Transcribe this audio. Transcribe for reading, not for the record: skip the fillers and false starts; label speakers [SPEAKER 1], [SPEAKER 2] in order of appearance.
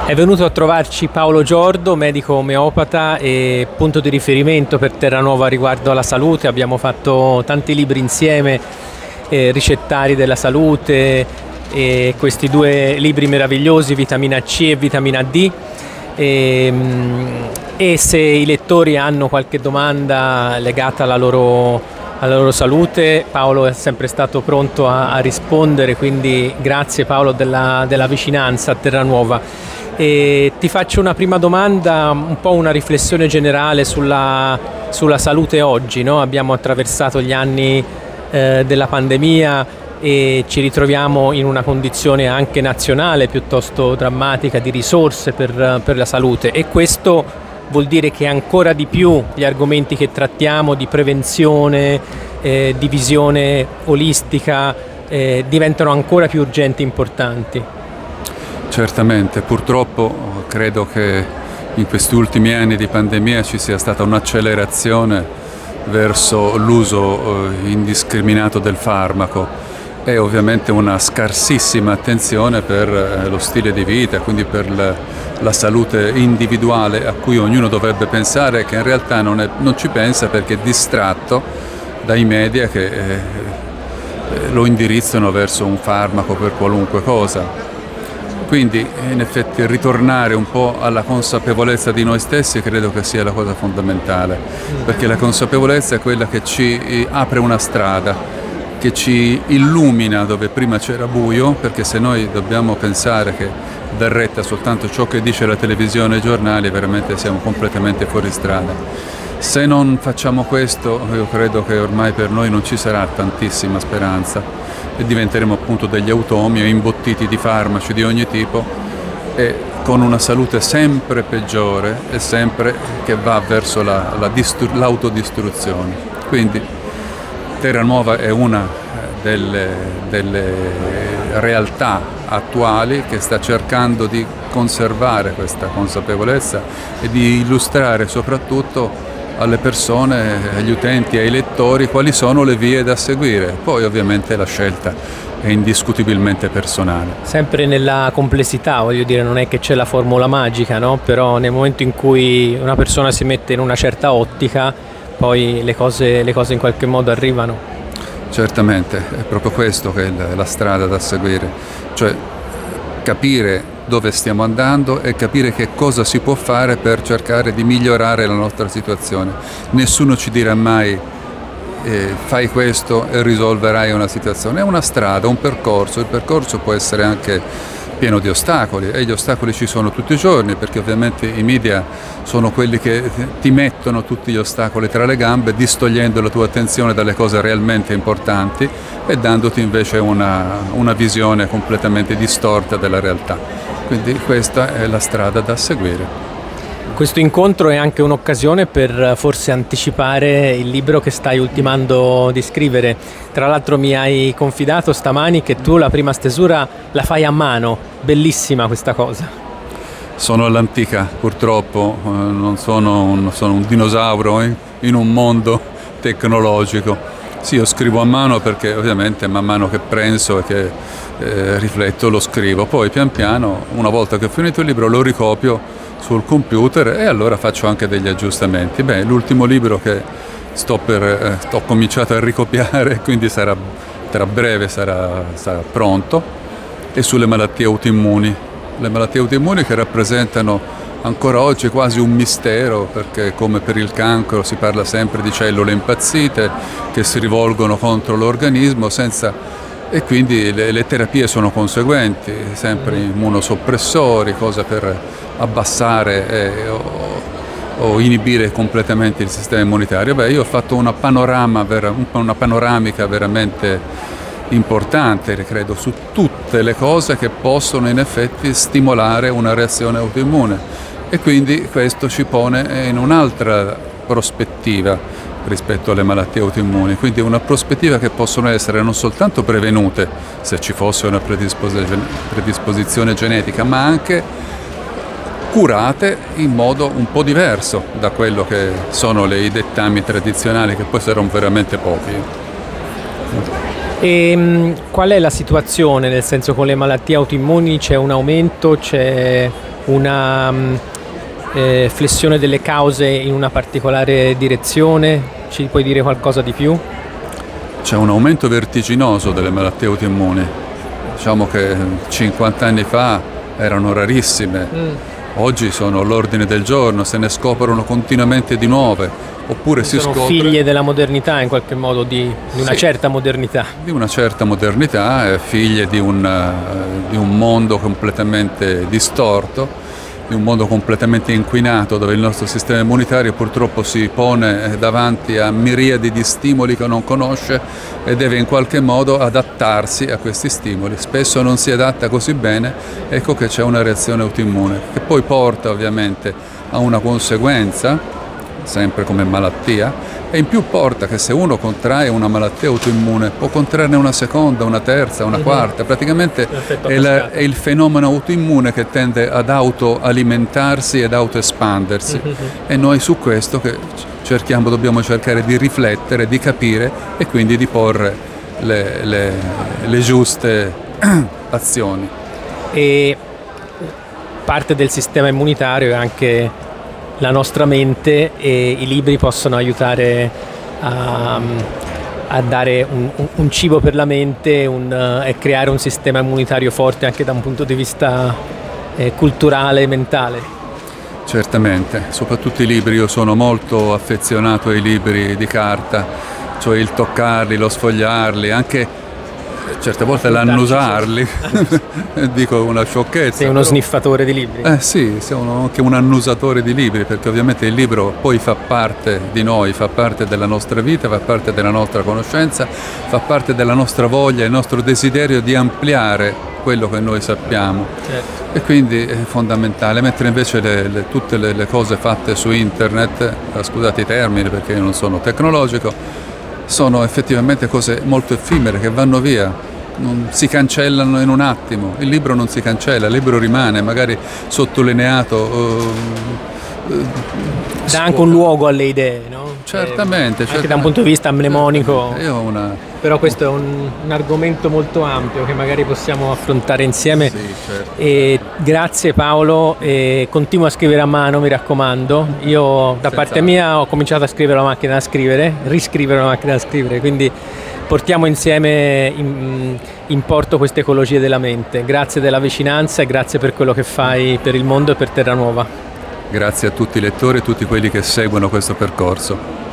[SPEAKER 1] È venuto a trovarci Paolo Giordo, medico omeopata e punto di riferimento per Terranova riguardo alla salute. Abbiamo fatto tanti libri insieme, ricettari della salute, e questi due libri meravigliosi, Vitamina C e Vitamina D. E se i lettori hanno qualche domanda legata alla loro salute, Paolo è sempre stato pronto a rispondere, quindi grazie Paolo della vicinanza a Terranuova. E ti faccio una prima domanda, un po' una riflessione generale sulla salute oggi, no? Abbiamo attraversato gli anni della pandemia e ci ritroviamo in una condizione anche nazionale piuttosto drammatica di risorse per la salute, e questo vuol dire che ancora di più gli argomenti che trattiamo di prevenzione, di visione olistica diventano ancora più urgenti e importanti.
[SPEAKER 2] Certamente, purtroppo credo che in questi ultimi anni di pandemia ci sia stata un'accelerazione verso l'uso indiscriminato del farmaco e ovviamente una scarsissima attenzione per lo stile di vita, quindi per la salute individuale a cui ognuno dovrebbe pensare, che in realtà non ci pensa perché è distratto dai media che lo indirizzano verso un farmaco per qualunque cosa. Quindi in effetti ritornare un po' alla consapevolezza di noi stessi credo che sia la cosa fondamentale, perché la consapevolezza è quella che ci apre una strada, che ci illumina dove prima c'era buio, perché se noi dobbiamo pensare che dà retta soltanto ciò che dice la televisione e i giornali, veramente siamo completamente fuori strada. Se non facciamo questo, io credo che ormai per noi non ci sarà tantissima speranza e diventeremo appunto degli automi o imbottiti di farmaci di ogni tipo e con una salute sempre peggiore e sempre che va verso l'autodistruzione. Quindi Terranuova è una delle realtà attuali che sta cercando di conservare questa consapevolezza e di illustrare soprattutto alle persone, agli utenti, ai lettori quali sono le vie da seguire. Poi ovviamente la scelta è indiscutibilmente personale.
[SPEAKER 1] Sempre nella complessità, voglio dire, non è che c'è la formula magica, no? Però nel momento in cui una persona si mette in una certa ottica, poi le cose in qualche modo arrivano.
[SPEAKER 2] Certamente, è proprio questo che è la strada da seguire, cioè capire dove stiamo andando e capire che cosa si può fare per cercare di migliorare la nostra situazione. Nessuno ci dirà mai fai questo e risolverai una situazione, è una strada, un percorso, il percorso può essere anche pieno di ostacoli e gli ostacoli ci sono tutti i giorni, perché ovviamente i media sono quelli che ti mettono tutti gli ostacoli tra le gambe, distogliendo la tua attenzione dalle cose realmente importanti e dandoti invece una visione completamente distorta della realtà. Quindi questa è la strada da seguire.
[SPEAKER 1] Questo incontro è anche un'occasione per forse anticipare il libro che stai ultimando di scrivere. Tra l'altro mi hai confidato stamani che tu la prima stesura la fai a mano, bellissima questa cosa.
[SPEAKER 2] Sono all'antica purtroppo, non sono un dinosauro in un mondo tecnologico. Sì, io scrivo a mano perché ovviamente man mano che penso e che rifletto lo scrivo, poi pian piano una volta che ho finito il libro lo ricopio sul computer e allora faccio anche degli aggiustamenti. Beh, l'ultimo libro che ho cominciato a ricopiare, quindi tra breve sarà pronto, è sulle malattie autoimmuni. Le malattie autoimmuni che rappresentano ancora oggi quasi un mistero, perché come per il cancro si parla sempre di cellule impazzite che si rivolgono contro l'organismo e quindi le terapie sono conseguenti, sempre immunosoppressori, cosa per abbassare o inibire completamente il sistema immunitario. Beh, io ho fatto una panoramica veramente importante, credo, su tutte le cose che possono in effetti stimolare una reazione autoimmune e quindi questo ci pone in un'altra prospettiva rispetto alle malattie autoimmuni, quindi una prospettiva che possono essere non soltanto prevenute se ci fosse una predisposizione genetica, ma anche curate in modo un po' diverso da quello che sono i dettami tradizionali, che poi saranno veramente pochi.
[SPEAKER 1] E qual è la situazione? Nel senso, con le malattie autoimmuni c'è un aumento, una flessione delle cause in una particolare direzione? Ci puoi dire qualcosa di più?
[SPEAKER 2] C'è un aumento vertiginoso delle malattie autoimmuni. Diciamo che 50 anni fa erano rarissime, oggi sono all'ordine del giorno, se ne scoprono continuamente di nuove, oppure si
[SPEAKER 1] sono
[SPEAKER 2] scopre...
[SPEAKER 1] figlie della modernità in qualche modo, di una certa modernità.
[SPEAKER 2] Di una certa modernità, figlie di un mondo completamente distorto, di un mondo completamente inquinato, dove il nostro sistema immunitario purtroppo si pone davanti a miriadi di stimoli che non conosce e deve in qualche modo adattarsi a questi stimoli. Spesso non si adatta così bene, ecco che c'è una reazione autoimmune, che poi porta ovviamente a una conseguenza, sempre come malattia, e in più porta che se uno contrae una malattia autoimmune può contrarne una seconda, una terza, una quarta, praticamente è il fenomeno autoimmune che tende ad autoalimentarsi ed autoespandersi, e noi su questo che dobbiamo cercare di riflettere, di capire e quindi di porre le giuste azioni.
[SPEAKER 1] E parte del sistema immunitario è anche la nostra mente, e i libri possono aiutare a dare un cibo per la mente e creare un sistema immunitario forte anche da un punto di vista culturale e mentale.
[SPEAKER 2] Certamente, soprattutto i libri. Io sono molto affezionato ai libri di carta, cioè il toccarli, lo sfogliarli, anche certe volte l'annusarli, dico una sciocchezza.
[SPEAKER 1] Sei uno sniffatore di libri?
[SPEAKER 2] Sì, sono anche un annusatore di libri, perché ovviamente il libro poi fa parte di noi, fa parte della nostra vita, fa parte della nostra conoscenza, fa parte della nostra voglia, il nostro desiderio di ampliare quello che noi sappiamo.
[SPEAKER 1] Certo.
[SPEAKER 2] E quindi è fondamentale, mentre invece tutte le cose fatte su internet, scusate i termini perché io non sono tecnologico, sono effettivamente cose molto effimere che vanno via, si cancellano in un attimo. Il libro non si cancella, il libro rimane, magari sottolineato.
[SPEAKER 1] Dà anche un luogo alle idee, no?
[SPEAKER 2] Certamente.
[SPEAKER 1] Anche da un punto di vista mnemonico. Però questo è un argomento molto ampio che magari possiamo affrontare insieme.
[SPEAKER 2] Sì, certo.
[SPEAKER 1] E grazie Paolo, e continua a scrivere a mano, mi raccomando. Io da parte mia ho cominciato a scrivere la macchina da scrivere, riscrivere la macchina da scrivere, quindi portiamo insieme in porto questa ecologia della mente. Grazie della vicinanza e grazie per quello che fai per il mondo e per Terranuova.
[SPEAKER 2] Grazie a tutti i lettori e tutti quelli che seguono questo percorso.